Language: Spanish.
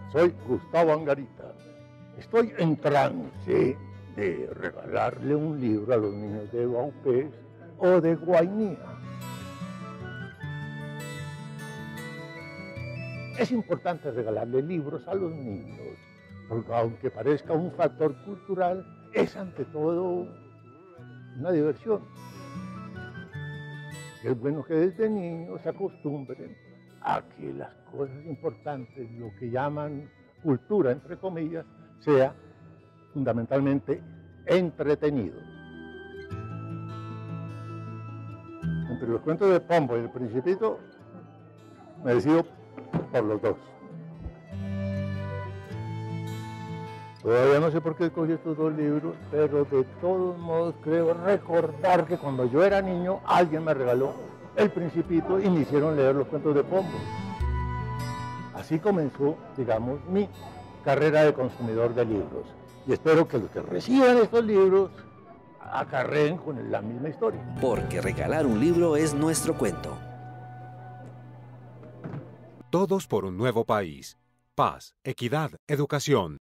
Soy Gustavo Angarita. Estoy en trance de regalarle un libro a los niños de Vaupés o de Guainía. Es importante regalarle libros a los niños, porque aunque parezca un factor cultural, es ante todo una diversión. Es bueno que desde niños se acostumbren a que las cosas importantes, lo que llaman cultura, entre comillas, sea fundamentalmente entretenido. Entre los cuentos de Pombo y El Principito, me decido por los dos. Todavía no sé por qué escogí estos dos libros, pero de todos modos creo recordar que cuando yo era niño alguien me regaló El Principito y me hicieron leer los cuentos de Pombo. Así comenzó, digamos, mi carrera de consumidor de libros. Y espero que los que reciban estos libros acarreen con la misma historia. Porque regalar un libro es nuestro cuento. Todos por un nuevo país. Paz, equidad, educación.